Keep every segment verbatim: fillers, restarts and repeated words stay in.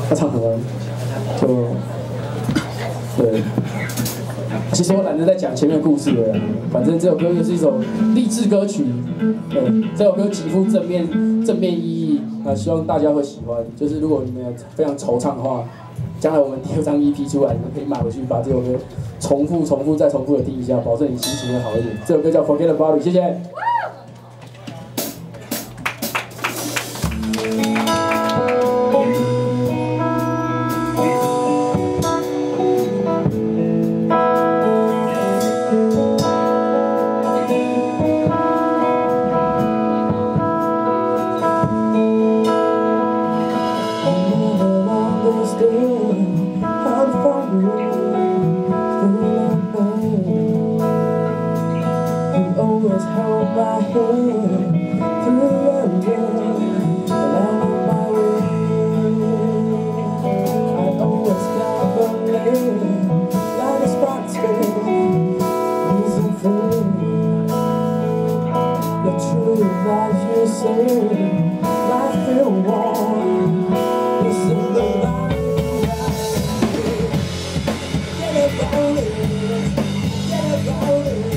他唱很完，就对。其实我懒得再讲前面的故事了，反正这首歌就是一首励志歌曲。对，这首歌极富正面正面意义啊，希望大家会喜欢。就是如果你们有非常惆怅的话，将来我们第二张 E P 出来，你们可以买回去，把这首歌重复、重复再重复的听一下，保证你心情会好一点。这首歌叫《Forget About It》，谢谢。Always held my hand through the rain, and I knew my way. I always got believing like a spark spin, reason through the truth that you say, life feel warm. Listen to life, get about it, get about it.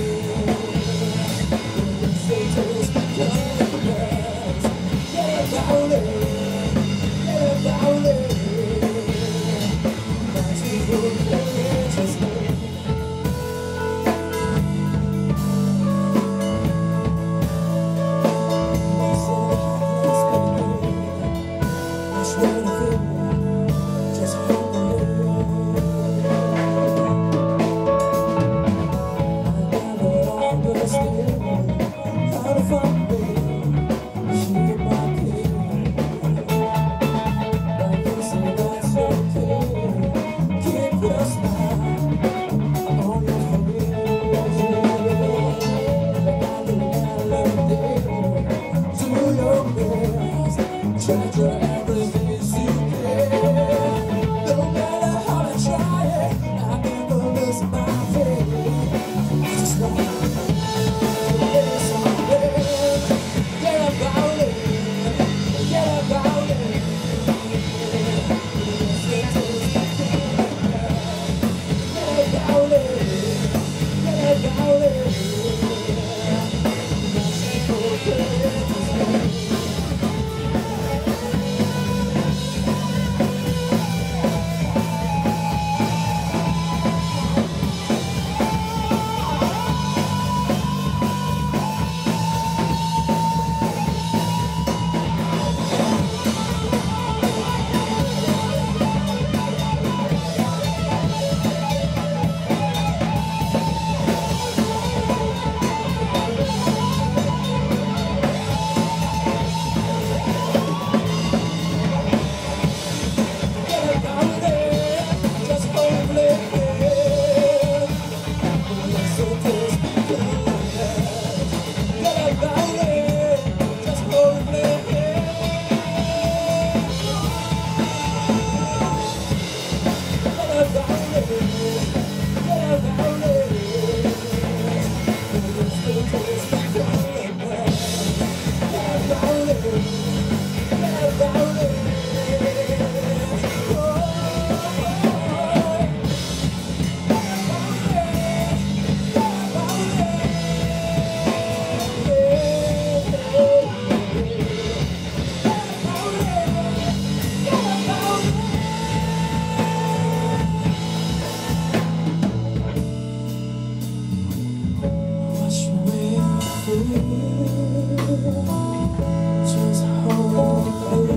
Just hold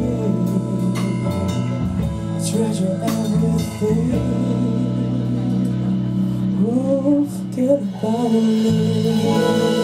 me, treasure everything. Oh, forget about me.